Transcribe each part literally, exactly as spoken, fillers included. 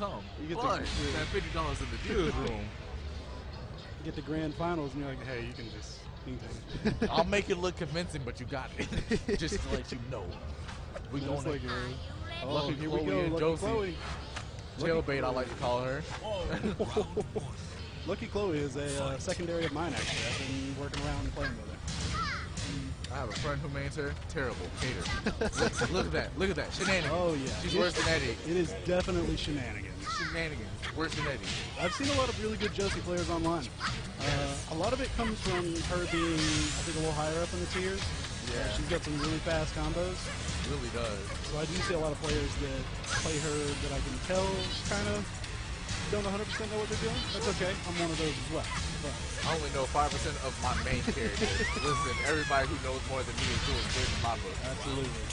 come. You get But the, that fifty dollars in the dude room. You get the grand finals, and you're like, hey, you can just. You can I'll make it look convincing, but you got it. Just to let you know. We And going it's like, to uh, oh, Lucky here Chloe we go, and Lucky Josie. Chloe. Jailbait, I like to call her. Lucky Chloe is a uh, secondary of mine, actually. I've been working around and playing with her. I have a friend who mains her. Terrible. Hate her. look, look at that. Look at that. Shenanigans. Oh, yeah. She's It- worse than Eddie. It is definitely shenanigans. Shenanigans. Worse than Eddie. I've seen a lot of really good Josie players online. Uh, a lot of it comes from her being, I think, a little higher up in the tiers. Yeah. Uh, she's got some really fast combos. Really does. So I do see a lot of players that play her that I can tell kind of don't one hundred percent know what they're doing. That's okay. I'm one of those as well. But I only know five percent of my main characters. Listen, everybody who knows more than me is doing good in my book. absolutely.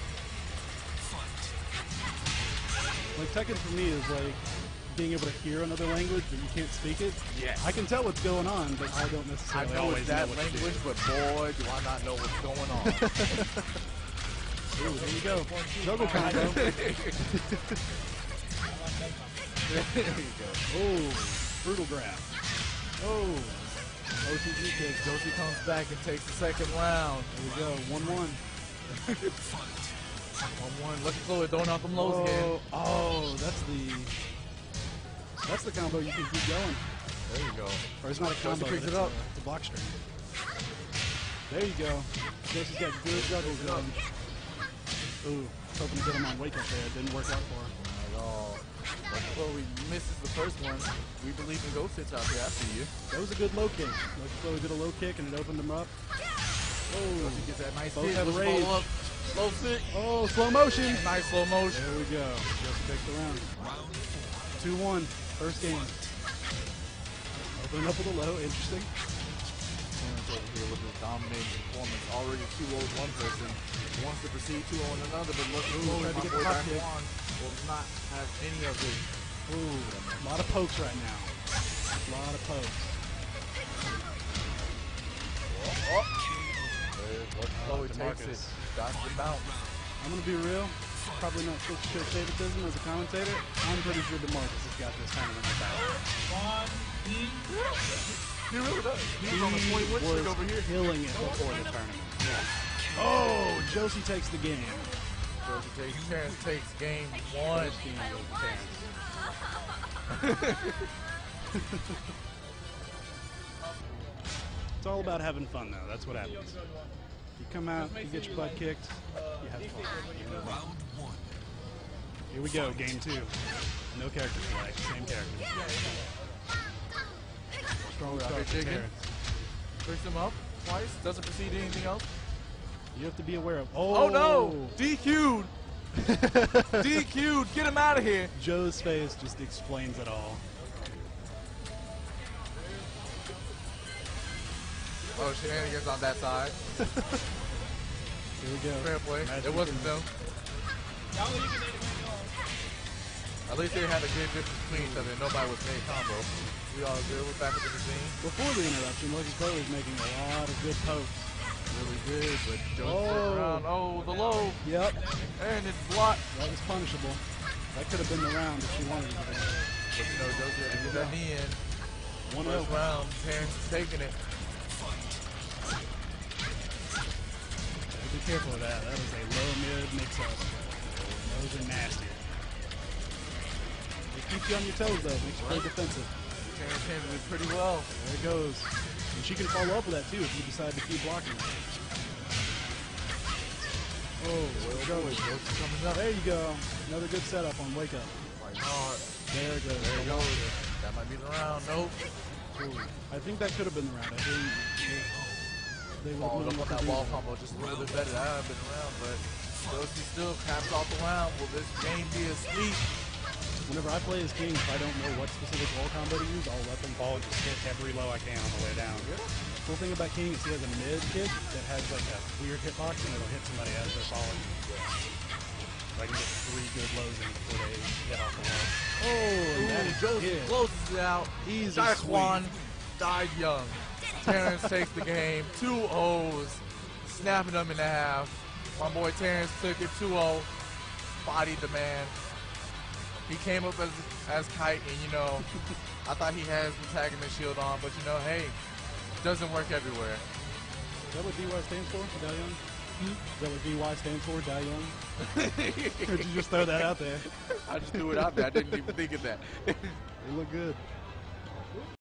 Like Tekken for me is like being able to hear another language, but you can't speak it. Yes. I can tell what's going on, but I don't I necessarily know always it's that know what to do. language, but boy, do I not know what's going on. Ooh, there you go. Juggle combo. There you go. Oh, brutal grab. Oh, O T G kick. Josie comes back and takes the second round. There we go. one one. one one. Lucky Chloe throwing out them lows again. Oh, oh, that's the that's the combo you can keep going. There you go. Or it's not a combo. picks but it it's up. A, it's a block string. There you go. Josie's got good juggles going. Ooh, hoping to get him on wake up there. It didn't work out for her. Not at all. Lucky Chloe misses the first one. We believe in ghost hits out there. I see you. That was a good low kick. Lucky Chloe did a low kick and it opened him up. Oh, Josie gets that nice both hit. have Push the rage. ball up. Slow sit. Oh, slow motion. Nice slow motion. There we go. Just picked the round. two one. First game. Opening up with a low. Interesting. Terrence over here with his dominating performance. Already two oh one person. Wants to proceed two oh another, but look, Ooh, Chloe, tried to my get boy the top Diamond kick. Juan will not have any of it. Ooh, a lot of pokes right now. A lot of pokes. Oh. Lucky Chloe takes DeMarcus. it. Dodge the bounce. I'm going to be real. Probably not supposed to show favoritism as a commentator. I'm pretty sure DeMarcus has got this tournament in the bag. He really does. He's He on the twenty win streak was over here. killing it before the tournament. Oh, Josie takes the game. Josie takes, Terrence takes game one. First game goes to Terrence. It's all about having fun, though. That's what happens. You come out, you get your butt kicked, you have fun. Here we go, game two. No character select, same character. Strong start Rocket for chicken. Terrence. Picks him up twice. Doesn't proceed to anything else. You have to be aware of. Oh, Oh no! D Q'd! D Q'd! Get him out of here! Joe's face just explains it all. Oh, shenanigans on that side. Here we go. Fair play. Magic It wasn't and- them. At least they had a good difference between each other and nobody was made combo. We all good. We're back up in the scene. Before the interruption, Lucky Chloe was making a lot of good pokes. Really good, but Joe Oh. around. Oh, the low. Yep, And it's blocked. that was punishable. That could have been the round if she wanted it to be. But you know, Josie had to get that knee in. one First oh. round. Terrence is taking it. Be careful of that. That is a low mid mix up. Those are nasty. It keeps you on your toes though, makes you play defensive. Terrence handled it pretty well. There it goes. And she can follow up with that too if you decide to keep blocking. Oh, there it goes. Josie's coming up. There you go. Another good setup on wake up. Fighting hard. There it goes. There it goes. That might be the round. Nope. Ooh, I think that could have been the round. I think they would Followed have up on that wall combo just a little bit better. That would have been around, but Josie still caps off the round. Will this game be a sweep? Whenever I play as King, if I don't know what specific wall combo to use, I'll let them fall and just hit every low I can on the way down. The cool thing about King is he has a mid kick that has like a weird hitbox and it'll hit somebody as they're falling. So I can get three good lows in before they hit off the wall. Oh, and that is Josie hit. closes it out. Easy Daquan sweep. died young. Terrence takes the game. Two O's. Snapping them in half. My boy Terrence took it two oh. Bodied the man. He came up as as Kite, and you know, I thought he had his protagonist shield on, but you know, hey, doesn't work everywhere. Is that what D Y stands for? Die Young? Hmm? Is that what D Y stands for? Die Young? Or did you just throw that out there? I just threw it out there. I didn't even think of that. They look good.